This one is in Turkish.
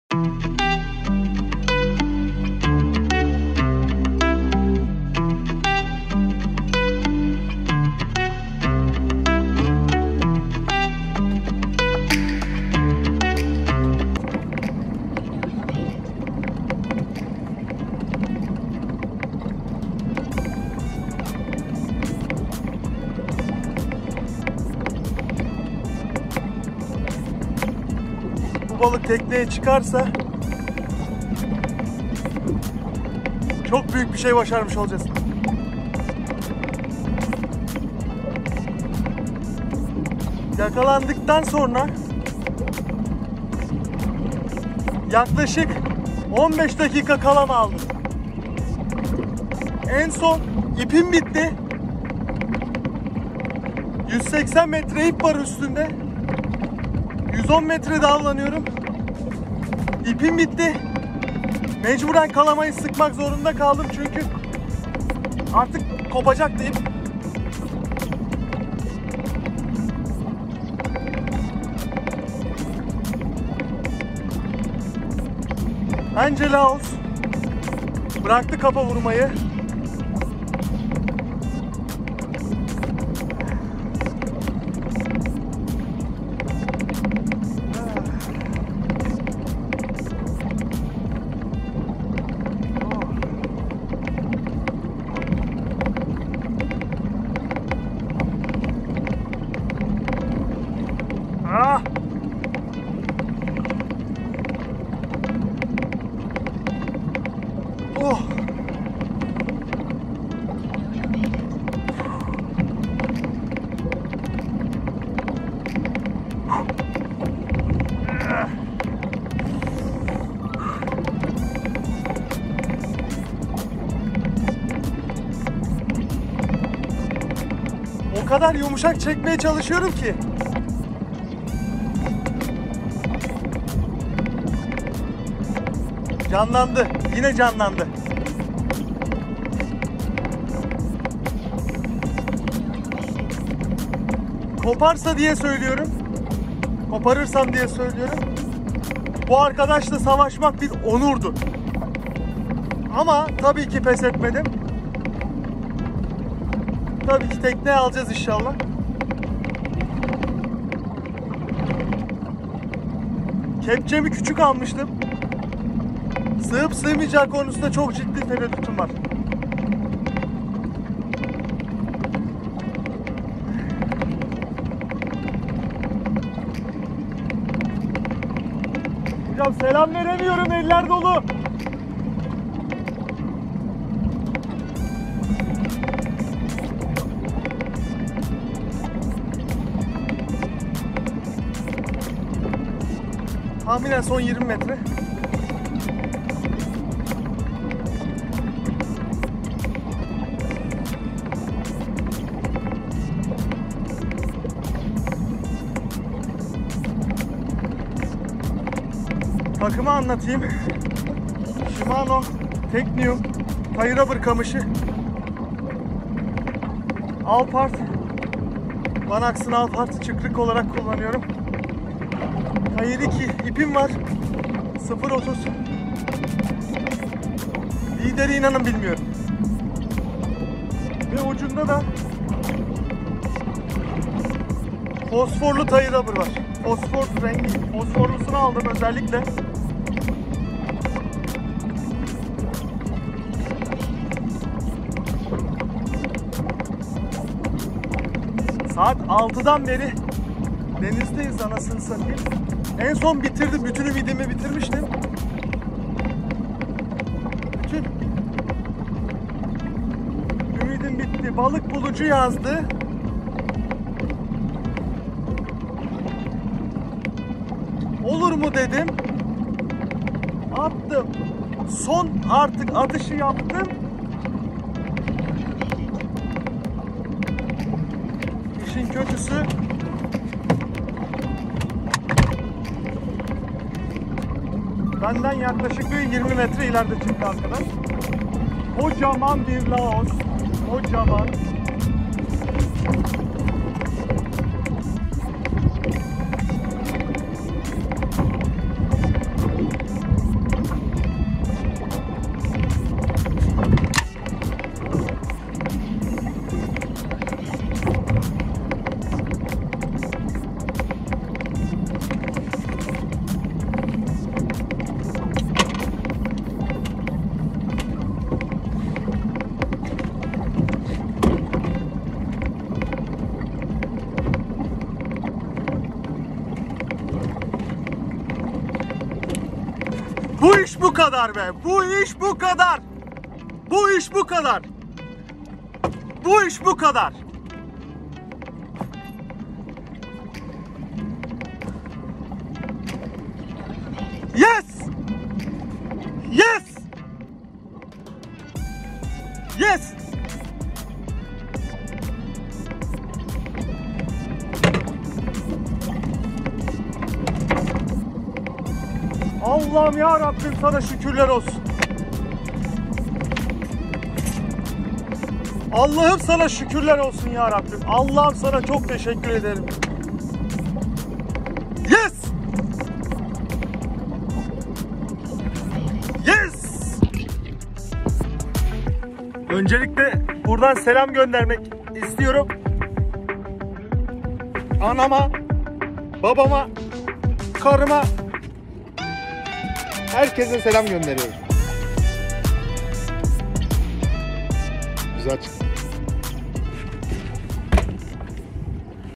Bu balık tekneye çıkarsa çok büyük bir şey başarmış olacağız. Yakalandıktan sonra yaklaşık 15 dakika kalama aldım. En son ipim bitti. 180 metre ip var üstünde. 110 metrede avlanıyorum. İpim bitti. Mecburen kalamayı sıkmak zorunda kaldım çünkü artık kopacaktı ip. Angelaus bıraktı kafa vurmayı. Ah! Oh! O kadar yumuşak çekmeye çalışıyorum ki. Canlandı. Yine canlandı. Koparsa diye söylüyorum. Koparırsam diye söylüyorum. Bu arkadaşla savaşmak bir onurdu. Ama tabii ki pes etmedim. Tabii ki tekneye alacağız inşallah. Kepçemi küçük almıştım. Sığıp sığmayacağı konusunda çok ciddi tereddütüm var. Hocam selam veremiyorum, eller dolu. Tahminen son 20 metre. Takımı anlatayım. Shimano Technium Tie Rubber kamışı. Alpart Vanax'ın Alpart çıkrık olarak kullanıyorum. Hayır 2 ipim var. 0.30. Lideri inanın bilmiyorum. Ve ucunda da fosforlu Tie Rubber var. Fosfor rengi. Fosforlusunu aldım özellikle. Saat 6'dan beri denizdeyiz anasını satayım. En son bitirdim. Bütün ümidimi bitirmiştim. Bütün ümidim bitti. Balık bulucu yazdı. Olur mu dedim. Attım. Son artık atışı yaptım. İşin kötüsü benden yaklaşık bir 20 metre ileride çıktı arkadaş. Kocaman bir laos. Kocaman. Bu iş bu kadar be. Bu iş bu kadar. Bu iş bu kadar. Bu iş bu kadar. Yes! Yes! Yes! Allah'ım ya Rabbim, sana şükürler olsun. Allah'ım sana şükürler olsun ya Rabbim. Allah'ım sana çok teşekkür ederim. Yes! Yes! Öncelikle buradan selam göndermek istiyorum. Anama, babama, karıma, herkese selam gönderiyorum. Güzel çıktı.